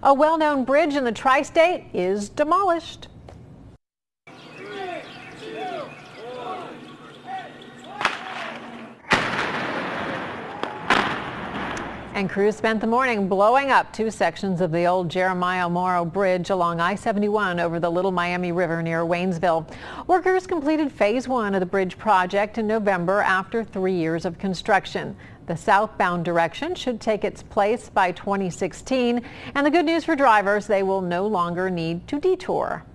A well-known bridge in the tri-state is demolished. And crews spent the morning blowing up two sections of the old Jeremiah Morrow Bridge along I-71 over the Little Miami River near Waynesville. Workers completed phase 1 of the bridge project in November after 3 years of construction. The southbound direction should take its place by 2016. And the good news for drivers, they will no longer need to detour.